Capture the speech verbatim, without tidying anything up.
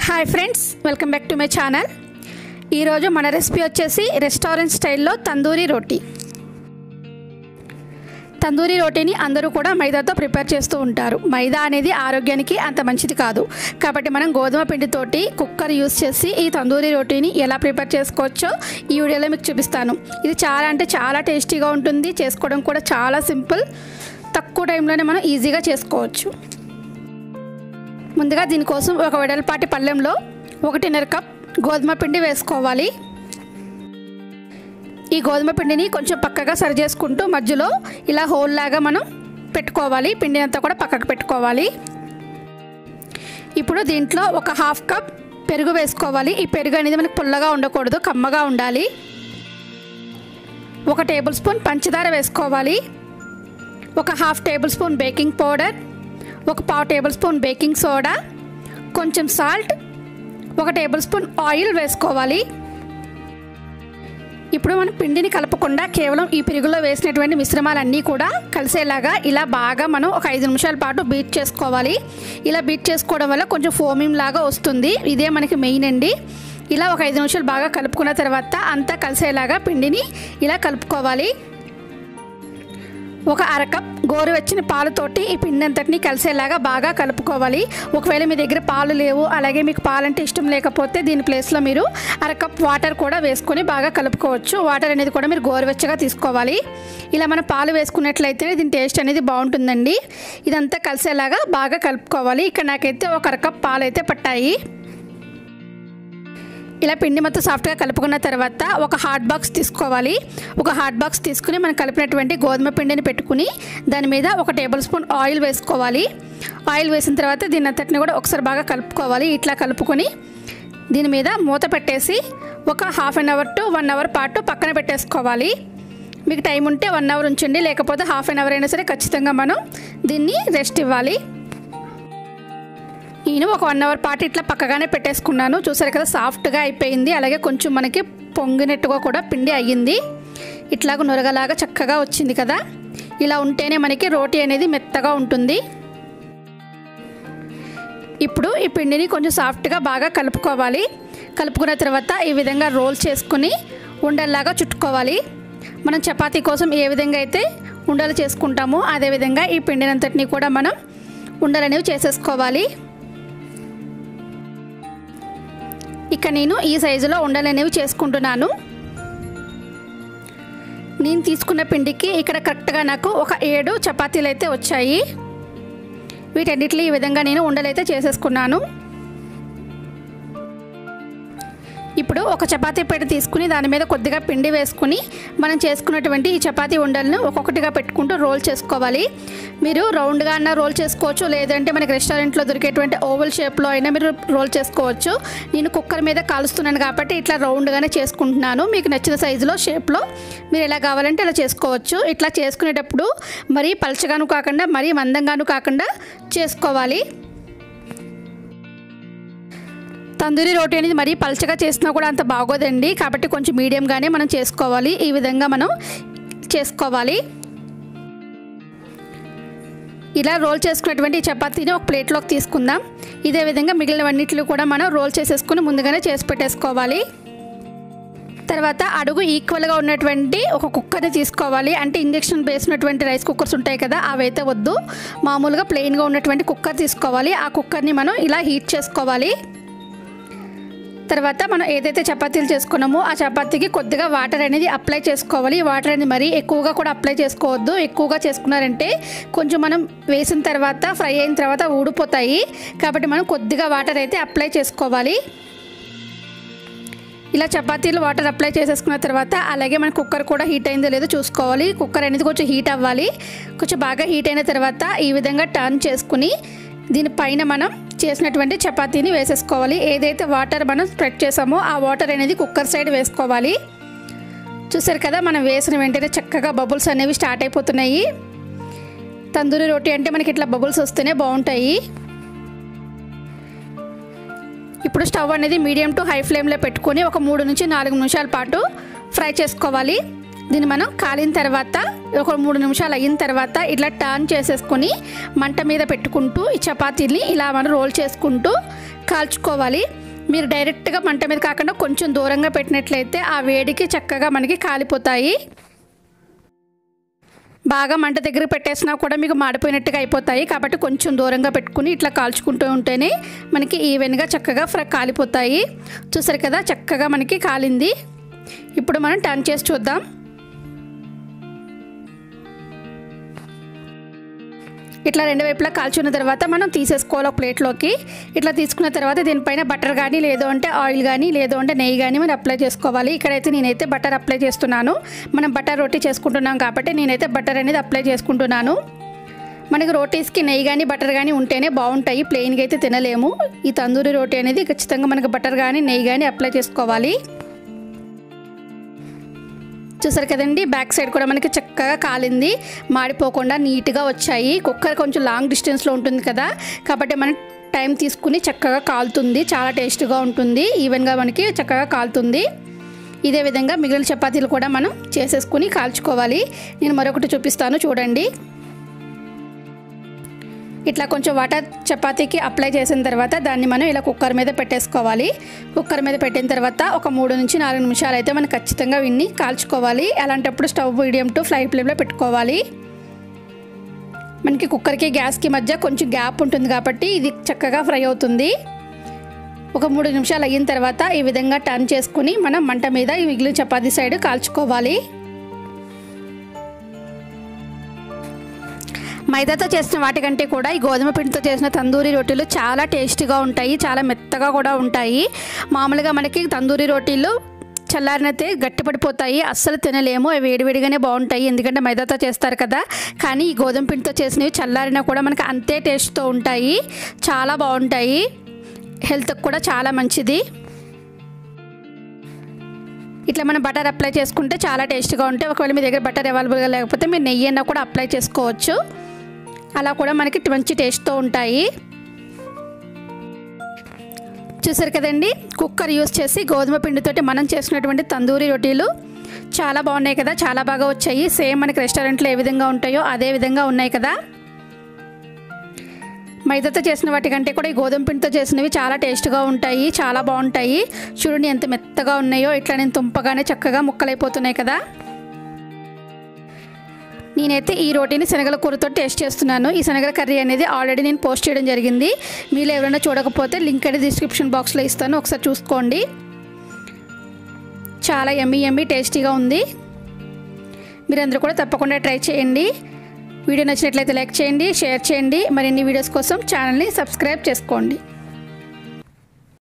Hi friends, welcome back to my channel. ఈరోజు మన recipe వచ్చేసి రెస్టారెంట్ స్టైల్లో తందూరి రోటీ. తందూరి రోటీని అందరూ కూడా మైదాతో ప్రిపేర్ చేస్తూ ఉంటారు. మైదా అనేది ఆరోగ్యానికి అంత మంచిది కాదు. కాబట్టి మనం గోధుమ పిండితోటి కుక్కర్ యూస్ చేసి ఈ తందూరి రోటీని ఎలా ప్రిపేర్ చేసుకోవచ్చో ఈ వీడియోలో మీకు చూపిస్తాను. ఇది చాలా అంటే చాలా టేస్టీగా ఉంటుంది. చేసుకోవడం కూడా చాలా సింపుల్. తక్కువ టైంలోనే మనం ఈజీగా చేసుకోవచ్చు. ముందుగా దీనికోసం ఒక వెడల్పాటి పళ్ళెంలో ఒకటిన్నర కప్ గోధుమ పిండి వేసుకోవాలి. ఈ గోధుమ పిండిని కొంచెం పక్కగా సరి చేసుకుంటూ మధ్యలో ఇలా హోల్ లాగా మనం పెట్టుకోవాలి. పిండి అంతా కూడా పక్కకు పెట్టుకోవాలి. ఇప్పుడు దీంట్లో ఒక హాఫ్ కప్ పెరుగు వేసుకోవాలి. ఈ పెరుగు అనేది మనకు పుల్లగా ఉండకూడదు, కమ్మగా ఉండాలి. ఒక టేబుల్ స్పూన్ పంచదార వేసుకోవాలి. ఒక half tablespoon baking powder, ఒక పావు టేబుల్ స్పూన్ బేకింగ్ సోడా, కొంచెం సాల్ట్, ఒక టేబుల్ స్పూన్ ఆయిల్ వేసుకోవాలి. ఇప్పుడు మనం పిండిని కలపకుండా కేవలం ఈ పెరుగులో వేసినటువంటి మిశ్రమాలన్నీ కూడా కలిసేలాగా ఇలా బాగా మనం ఒక ఐదు నిమిషాల పాటు బీట్ చేసుకోవాలి. ఇలా బీట్ చేసుకోవడం వల్ల కొంచెం ఫోమింగ్ లాగా వస్తుంది. ఇదే మనకి మెయిన్ అండి. ఇలా ఒక ఐదు నిమిషాలు బాగా కలుపుకున్న తర్వాత అంతా కలిసేలాగా పిండిని ఇలా కలుపుకోవాలి. ఒక అరకప్ గోరువెచ్చని పాలతోటి ఈ పిండి అంతటిని కలిసేలాగా బాగా కలుపుకోవాలి. ఒకవేళ మీ దగ్గర పాలు లేవు, అలాగే మీకు పాలంటే ఇష్టం లేకపోతే దీని ప్లేస్లో మీరు అరకప్ వాటర్ కూడా వేసుకొని బాగా కలుపుకోవచ్చు. వాటర్ అనేది కూడా మీరు గోరువెచ్చగా తీసుకోవాలి. ఇలా మనం పాలు వేసుకున్నట్లయితే దీని టేస్ట్ అనేది బాగుంటుందండి. ఇదంతా కలిసేలాగా బాగా కలుపుకోవాలి. ఇక్కడ నాకైతే ఒక అరకప్ పాలు అయితే పట్టాయి. ఇలా పిండి మొత్తం సాఫ్ట్గా కలుపుకున్న తర్వాత ఒక హాట్ బాక్స్ తీసుకోవాలి. ఒక హాట్ బాక్స్ తీసుకుని మనం కలిపినటువంటి గోధుమ పిండిని పెట్టుకుని దాని మీద ఒక టేబుల్ స్పూన్ ఆయిల్ వేసుకోవాలి. ఆయిల్ వేసిన తర్వాత దీని అంతటిని కూడా ఒకసారి బాగా కలుపుకోవాలి. ఇట్లా కలుపుకొని దీని మీద మూత పెట్టేసి ఒక half an hour to one hour పాటు పక్కన పెట్టేసుకోవాలి. మీకు టైం ఉంటే వన్ అవర్ ఉంచండి, లేకపోతే హాఫ్ అన్ అవర్ అయినా సరే ఖచ్చితంగా మనం దీన్ని రెస్ట్ ఇవ్వాలి. నేను ఒక వన్ అవర్ పాటు ఇట్లా పక్కగానే పెట్టేసుకున్నాను. చూసారు కదా, సాఫ్ట్గా అయిపోయింది. అలాగే కొంచెం మనకి పొంగినట్టుగా కూడా పిండి అయ్యింది. ఇట్లాగ నొరగలాగా చక్కగా వచ్చింది కదా. ఇలా ఉంటేనే మనకి రోటీ అనేది మెత్తగా ఉంటుంది. ఇప్పుడు ఈ పిండిని కొంచెం సాఫ్ట్గా బాగా కలుపుకోవాలి. కలుపుకున్న తర్వాత ఈ విధంగా రోల్ చేసుకుని ఉండల్లాగా చుట్టుకోవాలి. మనం చపాతీ కోసం ఏ విధంగా అయితే ఉండలు చేసుకుంటామో అదేవిధంగా ఈ పిండినంతటిని కూడా మనం ఉండలు అనేవి చేసేసుకోవాలి. ఇక నేను ఈ సైజులో ఉండలు అనేవి చేసుకుంటున్నాను. నేను తీసుకున్న పిండికి ఇక్కడ కరెక్ట్గా నాకు ఒక ఏడు చపాతీలు అయితే వచ్చాయి. వీటన్నిటిలో ఈ విధంగా నేను ఉండలు అయితే చేసేసుకున్నాను. ఇప్పుడు ఒక చపాతీ పీట తీసుకుని దాని మీద కొద్దిగా పిండి వేసుకుని మనం చేసుకున్నటువంటి ఈ చపాతీ ఉండలను ఒక్కొక్కటిగా పెట్టుకుంటూ రోల్ చేసుకోవాలి. మీరు రౌండ్గా అన్నా రోల్ చేసుకోవచ్చు, లేదంటే మనకి రెస్టారెంట్లో దొరికేటువంటి ఓవల్ షేప్లో అయినా మీరు రోల్ చేసుకోవచ్చు. నేను కుక్కర్ మీద కాలుస్తున్నాను కాబట్టి ఇట్లా రౌండ్గానే చేసుకుంటున్నాను. మీకు నచ్చిన సైజులో షేప్లో మీరు ఎలా కావాలంటే అలా చేసుకోవచ్చు. ఇట్లా చేసుకునేటప్పుడు మరీ పలచగాను కాకుండా మరీ మందంగాను కాకుండా చేసుకోవాలి. తందూరి రోటీ అనేది మరీ పలచగా చేసినా కూడా అంత బాగోదండి. కాబట్టి కొంచెం మీడియంగానే మనం చేసుకోవాలి. ఈ విధంగా మనం చేసుకోవాలి. ఇలా రోల్ చేసుకున్నటువంటి చపాతీని ఒక ప్లేట్లోకి తీసుకుందాం. ఇదే విధంగా మిగిలినవన్నిటిని కూడా మనం రోల్ చేసేసుకుని ముందుగానే చేసి పెట్టేసుకోవాలి. తర్వాత అడుగు ఈక్వల్గా ఉన్నటువంటి ఒక కుక్కర్ని తీసుకోవాలి. అంటే ఇంజక్షన్ బేస్ ఉన్నటువంటి రైస్ కుక్కర్స్ ఉంటాయి కదా, అవైతే వద్దు. మామూలుగా ప్లెయిన్గా ఉన్నటువంటి కుక్కర్ తీసుకోవాలి. ఆ కుక్కర్ని మనం ఇలా హీట్ చేసుకోవాలి. తర్వాత మనం ఏదైతే చపాతీలు చేసుకున్నామో ఆ చపాతీకి కొద్దిగా వాటర్ అనేది అప్లై చేసుకోవాలి. వాటర్ అనేది మరీ ఎక్కువగా కూడా అప్లై చేసుకోవద్దు. ఎక్కువగా చేసుకున్నారంటే కొంచెం మనం వేసిన తర్వాత ఫ్రై అయిన తర్వాత ఊడిపోతాయి. కాబట్టి మనం కొద్దిగా వాటర్ అయితే అప్లై చేసుకోవాలి. ఇలా చపాతీలు వాటర్ అప్లై చేసేసుకున్న తర్వాత అలాగే మన కుక్కర్ కూడా హీట్ అయిందో లేదో చూసుకోవాలి. కుక్కర్ అనేది కొంచెం హీట్ అవ్వాలి. కొంచెం బాగా హీట్ అయిన తర్వాత ఈ విధంగా టర్న్ చేసుకుని దీనిపైన మనం చేసినటువంటి చపాతీని వేసేసుకోవాలి. ఏదైతే వాటర్ మనం స్ప్రెడ్ చేసామో ఆ వాటర్ అనేది కుక్కర్ సైడ్ వేసుకోవాలి. చూసారు కదా, మనం వేసిన వెంటనే చక్కగా బబుల్స్ అనేవి స్టార్ట్ అయిపోతున్నాయి. తందూరి రోటీ అంటే మనకి ఇట్లా బబుల్స్ వస్తేనే బాగుంటాయి. ఇప్పుడు స్టవ్ అనేది మీడియం టు హై ఫ్లేమ్లో పెట్టుకొని ఒక మూడు నుంచి నాలుగు నిమిషాల పాటు ఫ్రై చేసుకోవాలి. దీన్ని మనం కాలిన తర్వాత ఒక మూడు నిమిషాలు అయిన తర్వాత ఇట్లా టర్న్ చేసేసుకొని మంట మీద పెట్టుకుంటూ ఈ చపాతీని ఇలా మనం రోల్ చేసుకుంటూ కాల్చుకోవాలి. మీరు డైరెక్ట్గా మంట మీద కాకుండా కొంచెం దూరంగా పెట్టినట్లయితే ఆ వేడికి చక్కగా మనకి కాలిపోతాయి. బాగా మంట దగ్గర పెట్టేసినా కూడా మీకు మాడిపోయినట్టుగా అయిపోతాయి. కాబట్టి కొంచెం దూరంగా పెట్టుకుని ఇట్లా కాల్చుకుంటూ ఉంటేనే మనకి ఈవెన్గా చక్కగా ఫ్రై కాలిపోతాయి. చూసారు కదా, చక్కగా మనకి కాలింది. ఇప్పుడు మనం టర్న్ చేసి చూద్దాం. ఇట్లా రెండు వైపులా కాల్చున్న తర్వాత మనం తీసేసుకోవాలి ఒక ప్లేట్లోకి. ఇట్లా తీసుకున్న తర్వాత దీనిపైన బటర్ కానీ లేదు అంటే ఆయిల్ కానీ లేదు అంటే నెయ్యి కానీ మనం అప్లై చేసుకోవాలి. ఇక్కడైతే నేనైతే బటర్ అప్లై చేస్తున్నాను. మనం బటర్ రోటీ చేసుకుంటున్నాం కాబట్టి నేనైతే బటర్ అనేది అప్లై చేసుకుంటున్నాను. మనకి రోటీస్కి నెయ్యి కానీ బటర్ కానీ ఉంటేనే బాగుంటాయి, ప్లెయిన్గా అయితే తినలేము. ఈ తందూరి రోటీ అనేది ఖచ్చితంగా మనకి బటర్ కానీ నెయ్యి కానీ అప్లై చేసుకోవాలి. చూసారు కదండి, బ్యాక్ సైడ్ కూడా మనకి చక్కగా కాలింది, మాడిపోకుండా నీట్గా వచ్చాయి. కుక్కర్ కొంచెం లాంగ్ డిస్టెన్స్లో ఉంటుంది కదా, కాబట్టి మనం టైం తీసుకుని చక్కగా కాలుతుంది. చాలా టేస్ట్గా ఉంటుంది, ఈవెన్గా మనకి చక్కగా కాలుతుంది. ఇదే విధంగా మిగిలిన చపాతీలు కూడా మనం చేసేసుకుని కాల్చుకోవాలి. నేను మరొకటి చూపిస్తాను చూడండి. ఇట్లా కొంచెం వాటర్ చపాతీకి అప్లై చేసిన తర్వాత దాన్ని మనం ఇలా కుక్కర్ మీద పెట్టేసుకోవాలి. కుక్కర్ మీద పెట్టిన తర్వాత ఒక మూడు నుంచి నాలుగు నిమిషాలు అయితే మనం ఖచ్చితంగా విన్ని కాల్చుకోవాలి. అలాంటప్పుడు స్టవ్ మీడియం టు ఫ్లై ఫ్లేమ్లో పెట్టుకోవాలి. మనకి కుక్కర్కి గ్యాస్కి మధ్య కొంచెం గ్యాప్ ఉంటుంది కాబట్టి ఇది చక్కగా ఫ్రై అవుతుంది. ఒక మూడు నిమిషాలు అయిన తర్వాత ఈ విధంగా టర్న్ చేసుకుని మనం మంట మీద ఈ మిగిలిన చపాతీ సైడ్ కాల్చుకోవాలి. మైదాతో చేసిన వాటికంటే కూడా ఈ గోధుమ పిండితో చేసిన తందూరి రోటీలు చాలా టేస్టీగా ఉంటాయి, చాలా మెత్తగా కూడా ఉంటాయి. మామూలుగా మనకి తందూరి రోటీలు చల్లారినైతే గట్టిపడిపోతాయి, అస్సలు తినలేము. అవి వేడివేడిగానే బాగుంటాయి, ఎందుకంటే మైదాతో చేస్తారు కదా. కానీ ఈ గోధుమ పిండితో చేసినవి చల్లారినా కూడా మనకి అంతే టేస్ట్తో ఉంటాయి, చాలా బాగుంటాయి. హెల్త్కి కూడా చాలా మంచిది. ఇట్లా మనం బటర్ అప్లై చేసుకుంటే చాలా టేస్ట్గా ఉంటాయి. ఒకవేళ మీ దగ్గర బటర్ అవైలబుల్గా లేకపోతే మీరు నెయ్యి అయినా కూడా అప్లై చేసుకోవచ్చు. అలా కూడా మనకి మంచి టేస్ట్తో ఉంటాయి. చూసారు కదండి, కుక్కర్ యూస్ చేసి గోధుమ పిండితోటి మనం చేసినటువంటి తందూరి రోటీలు చాలా బాగున్నాయి కదా, చాలా బాగా వచ్చాయి. సేమ్ మనకి రెస్టారెంట్లో ఏ విధంగా ఉంటాయో అదే విధంగా ఉన్నాయి కదా. మైదాతో చేసిన వాటికంటే కూడా ఈ గోధుమ పిండితో చేసినవి చాలా టేస్ట్గా ఉంటాయి, చాలా బాగుంటాయి. చూడండి ఎంత మెత్తగా ఉన్నాయో, ఇట్లా నేను తుంపగానే చక్కగా ముక్కలైపోతున్నాయి కదా. నేనైతే ఈ రోటీని శనగల కూరతో టేస్ట్ చేస్తున్నాను. ఈ శనగల కర్రీ అనేది ఆల్రెడీ నేను పోస్ట్ చేయడం జరిగింది. మీరు ఎవరైనా చూడకపోతే లింక్ అనేది డిస్క్రిప్షన్ బాక్స్లో ఇస్తాను, ఒకసారి చూసుకోండి. చాలా యమ్మీ యమ్మీ టేస్టీగా ఉంది. మీరందరూ కూడా తప్పకుండా ట్రై చేయండి. వీడియో నచ్చినట్లయితే లైక్ చేయండి, షేర్ చేయండి. మరిన్ని వీడియోస్ కోసం ఛానల్ని సబ్స్క్రైబ్ చేసుకోండి.